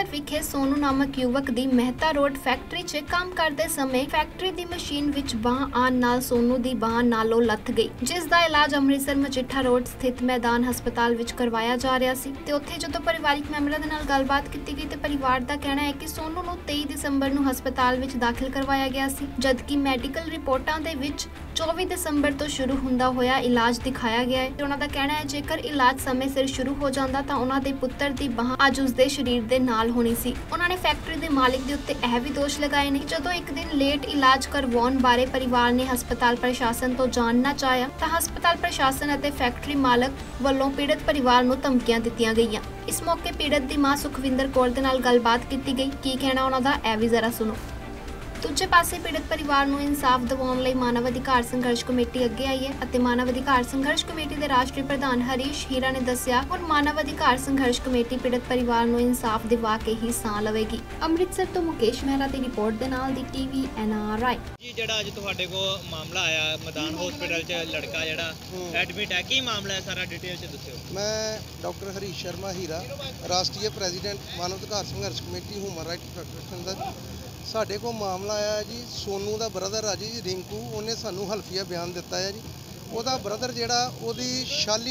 ਅੰਮ੍ਰਿਤਸਰ ਵਿਖੇ ਸੋਨੂ ਨਾਮਕ ਯੁਵਕ ਦੀ ਮਹਿਤਾ ਰੋਡ ਫੈਕਟਰੀ 'ਚ ਕੰਮ ਕਰਦੇ ਸਮੇਂ ਫੈਕਟਰੀ ਦੀ ਮਸ਼ੀਨ ਵਿੱਚ ਬਾਂਹ ਆਉਣ ਨਾਲ ਸੋਨੂ ਦੀ ਬਾਂਹ ਨਾਲੋਂ ਲੱਥ ਗਈ, ਜਿਸ ਦਾ ਇਲਾਜ ਅੰਮ੍ਰਿਤਸਰ ਮਜੀਠਾ ਰੋਡ ਸਥਿਤ ਮੈਦਾਨ ਹਸਪਤਾਲ ਵਿੱਚ ਕਰਵਾਇਆ ਜਾ ਰਿਹਾ ਸੀ। ਤੇ ਉੱਥੇ ਜਦੋਂ ਪਰਿਵਾਰਿਕ ਮੈਂਬਰਾਂ ਦੇ ਨਾਲ ਗੱਲਬਾਤ ਕੀਤੀ ਗਈ ਤੇ ਪਰਿਵਾਰ ਦਾ ਕਹਿਣਾ ਹੈ ਕਿ ਸੋਨੂ ਨੂੰ 23 ਦਸੰਬਰ ਨੂੰ ਹਸਪਤਾਲ ਵਿੱਚ ਦਾਖਲ ਕਰਵਾਇਆ ਗਿਆ ਸੀ, ਜਦਕਿ ਮੈਡੀਕਲ ਰਿਪੋਰਟਾਂ ਦੇ ਵਿੱਚ 24 ਦਸੰਬਰ ਤੋਂ ਸ਼ੁਰੂ ਹੁੰਦਾ ਹੋਇਆ ਇਲਾਜ ਦਿਖਾਇਆ ਗਿਆ ਹੈ। ਤੇ ਉਹਨਾਂ ਦਾ ਕਹਿਣਾ ਹੈ ਜੇਕਰ ਇਲਾਜ ਸਮੇਂ ਸਿਰ ਸ਼ੁਰੂ ਹੋ ਜਾਂਦਾ ਤਾਂ ਉਹਨਾਂ ਦੇ ਪੁੱਤਰ ਦੀ ਬਾਂਹ ਅੱਜ ਉਸ ਦੇ ਸਰੀਰ ਦੇ ਨਾਲ ਹੋਣੀ ਸੀ। ਉਹਨਾਂ ਨੇ ਫੈਕਟਰੀ ਦੇ ਮਾਲਿਕ ਦੇ ਉੱਤੇ ਇਹ ਵੀ ਦੋਸ਼ ਲਗਾਏ ਨੇ ਜਦੋਂ ਇੱਕ ਦਿਨ ਲੇਟ ਇਲਾਜ ਕਰਵਾਉਣ ਬਾਰੇ ਪਰਿਵਾਰ ਨੇ ਹਸਪਤਾਲ ਪ੍ਰਸ਼ਾਸਨ ਤੋਂ ਜਾਣਨਾ ਚਾਹਿਆ ਤਾਂ ਹਸਪਤਾਲ ਪ੍ਰਸ਼ਾਸਨ ਅਤੇ ਫੈਕਟਰੀ ਮਾਲਕ ਵੱਲੋਂ ਪੀੜਤ ਪਰਿਵਾਰ ਨੂੰ ਧਮਕੀਆਂ ਦਿੱਤੀਆਂ ਗਈਆਂ। ਇਸ ਮੌਕੇ ਪੀੜਤ ਦੀ ਮਾਂ ਸੁਖਵਿੰਦਰ ਕੌਰ ਦੇ ਨਾਲ ਗੱਲਬਾਤ ਕੀਤੀ ਗਈ। ਕੀ ਕਹਿਣਾ ਉਹਨਾਂ ਦਾ ਇਹ ਵੀ ਜ਼ਰਾ ਸੁਣੋ। ਦੂਜੇ ਪਾਸੇ ਪੀੜਤ ਪਰਿਵਾਰ ਨੂੰ ਇਨਸਾਫ ਦਿਵਾਉਣ ਲਈ ਮਾਨਵ ਅਧਿਕਾਰ ਸੰਘਰਸ਼ ਕਮੇਟੀ ਅੱਗੇ ਆਈ ਹੈ ਅਤੇ ਮਾਨਵ ਅਧਿਕਾਰ ਸੰਘਰਸ਼ ਕਮੇਟੀ ਦੇ ਰਾਸ਼ਟਰੀ ਪ੍ਰਧਾਨ ਹਰੀਸ਼ ਹੀਰਾ ਨੇ ਦੱਸਿਆ ਹੁਣ ਮਾਨਵ ਅਧਿਕਾਰ ਸੰਘਰਸ਼ ਕਮੇਟੀ ਪੀੜਤ ਪਰਿਵਾਰ ਨੂੰ ਇਨਸਾਫ ਦਿਵਾ ਕੇ ਹੀ ਸਾਹ ਲਵੇਗੀ। ਅੰਮ੍ਰਿਤਸਰ ਤੋਂ ਮੁਕੇਸ਼ ਮਹਿਰਾ ਦੀ ਰਿਪੋਰਟ ਦੇ ਨਾਲ ਦੀ ਟੀਵੀ NRI। ਜੀ ਜਿਹੜਾ ਅੱਜ ਤੁਹਾਡੇ ਕੋਲ ਮਾਮਲਾ ਆਇਆ ਮੈਦਾਨ ਹਸਪੀਟਲ 'ਚ ਲੜਕਾ ਜਿਹੜਾ ਐਡਮਿਟ ਹੈ, ਕੀ ਮਾਮਲਾ ਹੈ ਸਾਰਾ ਡਿਟੇਲ 'ਚ ਦੱਸਿਓ। ਮੈਂ ਡਾਕਟਰ ਹਰੀਸ਼ ਸ਼ਰਮਾ ਹੀਰਾ, ਰਾਸ਼ਟਰੀ ਪ੍ਰੈਜ਼ੀਡੈਂਟ ਮਾਨਵ ਅਧਿਕਾਰ ਸੰਘਰਸ਼ ਕਮੇਟੀ ਹਿਊਮਨ ਰਾਈਟਸ ਫੈਡਰੇਸ਼ਨ ਦਾ। ਸਾਡੇ ਕੋਲ ਮਾਮਲਾ ਆਇਆ ਜੀ, ਸੋਨੂ ਦਾ ਬ੍ਰਦਰ ਆ ਜੀ ਰਿੰਕੂ, ਉਹਨੇ ਸਾਨੂੰ ਹਲਫੀਆ ਬਿਆਨ ਦਿੱਤਾ ਹੈ ਜੀ। ਉਹਦਾ ਬ੍ਰਦਰ ਜਿਹੜਾ ਉਹਦੀ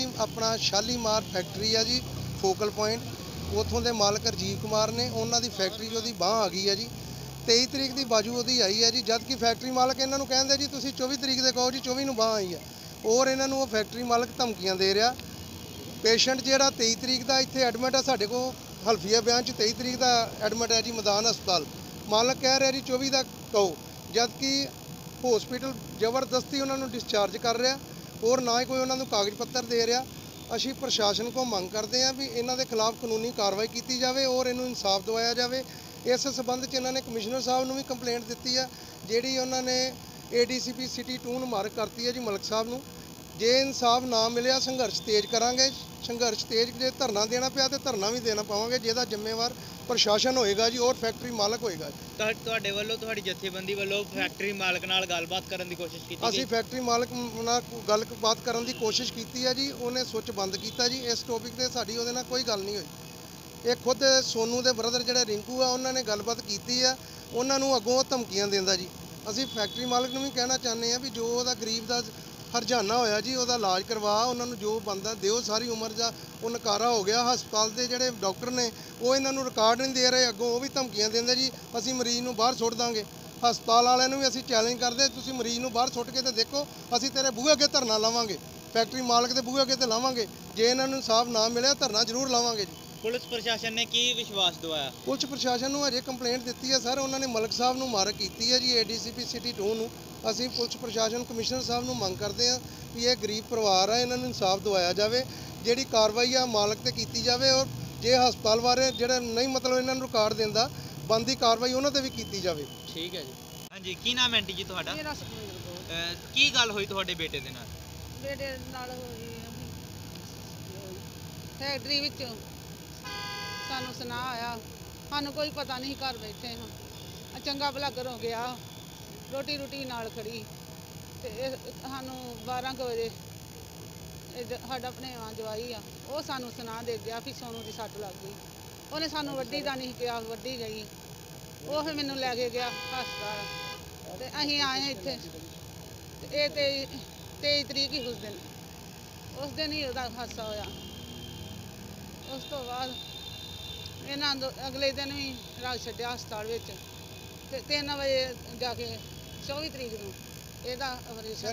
ਸ਼ਾਲੀਮਾਰ ਫੈਕਟਰੀ ਆ ਜੀ, ਫੋਕਲ ਪੁਆਇੰਟ, ਉੱਥੋਂ ਦੇ ਮਾਲਕ ਰਜੀਵ ਕੁਮਾਰ ਨੇ, ਉਹਨਾਂ ਦੀ ਫੈਕਟਰੀ 'ਚ ਉਹਦੀ ਬਾਂਹ ਆ ਗਈ ਹੈ ਜੀ। 23 ਤਰੀਕ ਦੀ ਬਾਜੂ ਉਹਦੀ ਆਈ ਹੈ ਜੀ, ਜਦ ਕਿ ਫੈਕਟਰੀ ਮਾਲਕ ਇਹਨਾਂ ਨੂੰ ਕਹਿੰਦੇ ਜੀ ਤੁਸੀਂ 24 ਤਰੀਕ ਦੇ ਕਹੋ ਜੀ, 24 ਨੂੰ ਬਾਂਹ ਆਈ ਹੈ। ਔਰ ਇਹਨਾਂ ਨੂੰ ਉਹ ਫੈਕਟਰੀ ਮਾਲਕ ਧਮਕੀਆਂ ਦੇ ਰਿਹਾ। ਪੇਸ਼ੈਂਟ ਜਿਹੜਾ 23 ਤਰੀਕ ਦਾ ਇੱਥੇ ਐਡਮਿਟ ਹੈ, ਸਾਡੇ ਕੋਲ ਹਲਫੀਆ ਬਿਆਨ 'ਚ 23 ਤਰੀਕ ਦਾ ਐਡਮਿਟ ਹੈ ਜੀ ਮੈਦਾਨ ਹਸਪਤਾਲ। ਮਾਲਕ ਕਹਿ ਰਿਹਾ ਜੀ 24 ਦਾ ਕਹੋ, ਜਦ ਕਿ ਹਸਪੀਟਲ ਜ਼ਬਰਦਸਤੀ ਉਹਨਾਂ ਨੂੰ ਡਿਸਚਾਰਜ ਕਰ ਰਿਹਾ ਔਰ ਨਾ ਹੀ ਕੋਈ ਉਹਨਾਂ ਨੂੰ ਕਾਗਜ਼ ਪੱਤਰ ਦੇ ਰਿਹਾ। ਅਸੀਂ ਪ੍ਰਸ਼ਾਸਨ ਕੋਲ ਮੰਗ ਕਰਦੇ ਹਾਂ ਵੀ ਇਹਨਾਂ ਦੇ ਖਿਲਾਫ ਕਾਨੂੰਨੀ ਕਾਰਵਾਈ ਕੀਤੀ ਜਾਵੇ ਔਰ ਇਹਨੂੰ ਇਨਸਾਫ ਦਿਵਾਇਆ ਜਾਵੇ। ਇਸ ਸਬੰਧ 'ਚ ਇਹਨਾਂ ਨੇ ਕਮਿਸ਼ਨਰ ਸਾਹਿਬ ਨੂੰ ਵੀ ਕੰਪਲੇਂਟ ਦਿੱਤੀ ਹੈ, ਜਿਹੜੀ ਉਹਨਾਂ ਨੇ ADCP ਸਿਟੀ 2 ਨੂੰ ਮਾਰਕ ਕਰਤੀ ਹੈ ਜੀ ਮਲਕ ਸਾਹਿਬ ਨੂੰ। ਜੇ ਇਨਸਾਫ ਨਾ ਮਿਲਿਆ ਸੰਘਰਸ਼ ਤੇਜ਼ ਕਰਾਂਗੇ। ਸੰਘਰਸ਼ ਤੇਜ਼ ਜੇ ਧਰਨਾ ਦੇਣਾ ਪਿਆ ਤੇ ਧਰਨਾ ਵੀ ਦੇਣਾ ਪਾਵਾਂਗੇ, ਜਿਹਦਾ ਜ਼ਿੰਮੇਵਾਰ ਪ੍ਰਸ਼ਾਸਨ ਹੋਏਗਾ ਜੀ ਔਰ ਫੈਕਟਰੀ ਮਾਲਕ ਹੋਏਗਾ। ਤੁਹਾਡੇ ਵੱਲੋਂ ਤੁਹਾਡੀ ਜਥੇਬੰਦੀ ਵੱਲੋਂ ਫੈਕਟਰੀ ਮਾਲਕ ਨਾਲ ਗੱਲਬਾਤ ਕਰਨ ਦੀ ਕੋਸ਼ਿਸ਼ ਕੀਤੀ? ਅਸੀਂ ਫੈਕਟਰੀ ਮਾਲਕ ਨਾਲ ਗੱਲਬਾਤ ਕਰਨ ਦੀ ਕੋਸ਼ਿਸ਼ ਕੀਤੀ ਹੈ ਜੀ, ਉਹਨੇ ਸੁੱਚ ਬੰਦ ਕੀਤਾ ਜੀ। ਇਸ ਟੌਪਿਕ ਤੇ ਸਾਡੀ ਉਹਦੇ ਨਾਲ ਕੋਈ ਗੱਲ ਨਹੀਂ ਹੋਈ। ਇਹ ਖੁਦ ਸੋਨੂ ਦੇ ਬ੍ਰਦਰ ਜਿਹੜਾ ਰਿੰਕੂ ਆ, ਉਹਨਾਂ ਨੇ ਗੱਲਬਾਤ ਕੀਤੀ ਆ, ਉਹਨਾਂ ਨੂੰ ਅੱਗੋਂ ਧਮਕੀਆਂ ਦਿੰਦਾ ਜੀ। ਅਸੀਂ ਫੈਕਟਰੀ ਮਾਲਕ ਨੂੰ ਵੀ ਕਹਿਣਾ ਚਾਹੁੰਦੇ ਹਾਂ ਵੀ ਜੋ ਉਹਦਾ ਗਰੀਬ ਦਾ ਹਰਜਾਨਾ ਹੋਇਆ ਜੀ, ਉਹਦਾ ਇਲਾਜ ਕਰਵਾ, ਉਹਨਾਂ ਨੂੰ ਜੋ ਬਣਦਾ ਦਿਓ। ਸਾਰੀ ਉਮਰ ਦਾ ਉਹ ਨਕਾਰਾ ਹੋ ਗਿਆ। ਹਸਪਤਾਲ ਦੇ ਜਿਹੜੇ ਡਾਕਟਰ ਨੇ ਉਹ ਇਹਨਾਂ ਨੂੰ ਰਿਕਾਰਡ ਨਹੀਂ ਦੇ ਰਹੇ, ਅੱਗੋਂ ਉਹ ਵੀ ਧਮਕੀਆਂ ਦਿੰਦੇ ਜੀ ਅਸੀਂ ਮਰੀਜ਼ ਨੂੰ ਬਾਹਰ ਸੁੱਟ ਦਾਂਗੇ। ਹਸਪਤਾਲ ਵਾਲਿਆਂ ਨੂੰ ਵੀ ਅਸੀਂ ਚੈਲੰਜ ਕਰਦੇ, ਤੁਸੀਂ ਮਰੀਜ਼ ਨੂੰ ਬਾਹਰ ਸੁੱਟ ਕੇ ਤੇ ਦੇਖੋ, ਅਸੀਂ ਤੇਰੇ ਬੂਹੇ ਅੱਗੇ ਧਰਨਾ ਲਾਵਾਂਗੇ, ਫੈਕਟਰੀ ਮਾਲਕ ਦੇ ਬੂਹੇ ਅੱਗੇ ਤੇ ਲਾਵਾਂਗੇ। ਜੇ ਇਹਨਾਂ ਨੂੰ ਇਨਸਾਫ ਨਾ ਮਿਲਿਆ ਧਰਨਾ ਜ਼ਰੂਰ ਲਾਵਾਂਗੇ ਜੀ। ਪੁਲਿਸ ਪ੍ਰਸ਼ਾਸਨ ਨੇ ਕੀ ਵਿਸ਼ਵਾਸ ਦਿਵਾਇਆ? ਪੁਲਿਸ ਪ੍ਰਸ਼ਾਸਨ ਨੂੰ ਅਜੇ ਕੰਪਲੇਂਟ ਦਿੱਤੀ ਹੈ ਸਰ, ਉਹਨਾਂ ਨੇ ਮਲਕ ਸਾਹਿਬ ਨੂੰ ਮਾਰਕ ਕੀਤੀ ਹੈ ਜੀ, ADCP ਸਿਟੀ 2 ਨੂੰ। ਅਸੀਂ ਪੁਲਿਸ ਪ੍ਰਸ਼ਾਸਨ ਕਮਿਸ਼ਨਰ ਸਾਹਿਬ ਨੂੰ ਮੰਗ ਕਰਦੇ ਹਾਂ ਵੀ ਇਹ ਗਰੀਬ ਪਰਿਵਾਰ ਆ, ਇਹਨਾਂ ਨੂੰ ਇਨਸਾਫ ਦਿਵਾਇਆ ਜਾਵੇ, ਜਿਹੜੀ ਕਾਰਵਾਈ ਆ ਮਾਲਕ ਤੇ ਕੀਤੀ ਜਾਵੇ। ਔਰ ਜੇ ਹਸਪਤਾਲ ਬਾਰੇ ਜਿਹੜੇ ਨਹੀਂ ਮਤਲਬ ਇਹਨਾਂ ਨੂੰ ਰਿਕਾਰਡ ਦਿੰਦਾ, ਬਣਦੀ ਕਾਰਵਾਈ ਉਹਨਾਂ ਤੇ ਵੀ ਕੀਤੀ ਜਾਵੇ। ਠੀਕ ਹੈ ਜੀ। ਹਾਂਜੀ, ਕੀ ਨਾਮ ਹੈ ਆਂਟੀ ਜੀ ਤੁਹਾਡਾ? ਕੀ ਗੱਲ ਹੋਈ ਤੁਹਾਡੇ ਬੇਟੇ ਦੇ ਨਾਲ? ਬੇਟੇ ਨਾਲ ਹੋਈ ਫੈਕਟਰੀ ਵਿੱਚ ਸਾਨੂੰ ਸੁਣਾ ਆਇਆ, ਸਾਨੂੰ ਕੋਈ ਪਤਾ ਨਹੀਂ, ਘਰ ਬੈਠੇ ਹਾਂ। ਚੰਗਾ ਭਲਾ ਘਰੋਂ ਗਿਆ, ਰੋਟੀ ਨਾਲ ਖੜੀ ਤੇ ਸਾਨੂੰ 12 ਵਜੇ ਸਾਡਾ ਭਣੇਵਾਂ ਜਵਾਈ ਆ, ਉਹ ਸਾਨੂੰ ਸੁਣਾ ਦੇ ਗਿਆ ਵੀ ਸੋਨੂ ਦੀ ਸੱਟ ਲੱਗ ਗਈ। ਉਹਨੇ ਸਾਨੂੰ ਵੱਡੀ ਦਾ ਨਹੀਂ ਕਿਹਾ, ਵੱਡੀ ਗਈ। ਉਹ ਫਿਰ ਮੈਨੂੰ ਲੈ ਕੇ ਗਿਆ ਹਸਪਤਾਲ ਤੇ ਅਸੀਂ ਆਏ ਇੱਥੇ। ਤੇ ਇਹ 23 ਤਰੀਕ ਹੀ ਉਸ ਦਿਨ ਹੀ ਉਹਦਾ ਹਾਦਸਾ ਹੋਇਆ। ਉਸ ਤੋਂ ਬਾਅਦ ਇਹਨਾਂ ਅਗਲੇ ਦਿਨ ਵੀ ਰਾਤ ਛੱਡਿਆ ਹਸਪਤਾਲ ਵਿੱਚ ਤੇ 3 ਵਜੇ ਜਾ ਕੇ 24 ਤਰੀਕ ਨੂੰ ਇਹਦਾ ਆਪਰੇਸ਼ਨ।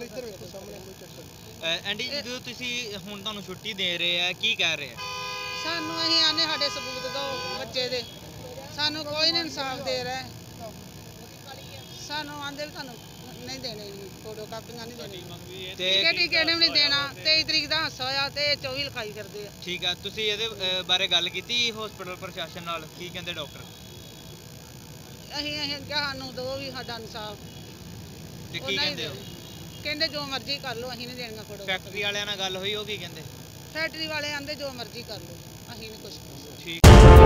ਆਂਟੀ ਜਦੋਂ ਤੁਸੀਂ ਹੁਣ ਤੁਹਾਨੂੰ ਛੁੱਟੀ ਦੇ ਰਹੇ ਆ, ਕੀ ਕਹਿ ਰਹੇ ਆ? ਸਾਨੂੰ ਅਸੀਂ ਆਨੇ ਸਾਡੇ ਸਬੂਤ ਦਿਓ ਬੱਚੇ ਦੇ, ਸਾਨੂੰ ਕੋਈ ਨਹੀਂ ਇਨਸਾਫ ਦੇ ਰਿਹਾ। ਸਾਨੂੰ ਆਂਦੇ ਵੀ ਤੁਹਾਨੂੰ ਨਹੀਂ ਦੇਣੇ, ਫੋਟੋ ਕਾਪੀਆਂ ਨਹੀਂ ਦੇਣੀਆਂ, ਟਿਕਟ ਵੀ ਨਹੀਂ ਦੇਣਾ। 23 ਤਰੀਕ ਦਾ ਹਾਦਸਾ ਹੋਇਆ ਤੇ 24 ਲਿਖਾਈ ਫਿਰਦੇ ਆ। ਠੀਕ ਆ, ਤੁਸੀਂ ਇਹਦੇ ਬਾਰੇ ਗੱਲ ਕੀਤੀ ਹਸਪੀਟਲ ਪ੍ਰਸ਼ਾਸਨ ਨਾਲ? ਕੀ ਕਹਿੰਦੇ ਡਾਕਟਰ? ਅਸੀਂ ਕਿਹਾ ਸਾਨੂੰ ਦਿਓ ਵੀ ਸਾਡਾ ਇਨਸਾਫ। ਤੇ ਕੀ ਕਹਿੰਦੇ ਹੋ? ਕਹਿੰਦੇ ਜੋ ਮਰਜ਼ੀ ਕਰ ਲਓ, ਅਸੀਂ ਨਹੀਂ ਦੇਣੀਆਂ ਫੋਟੋ। ਫੈਕਟਰੀ ਵਾਲਿਆਂ ਨਾਲ ਗੱਲ ਹੋਈ, ਉਹ ਕੀ ਕਹਿੰਦੇ? ਫੈਕਟਰੀ ਵਾਲੇ ਆਂਦੇ ਜੋ ਮਰਜ਼ੀ ਕਰ ਲਓ, ਅਸੀਂ ਨਹੀਂ ਕੁਛ। ਠੀਕ।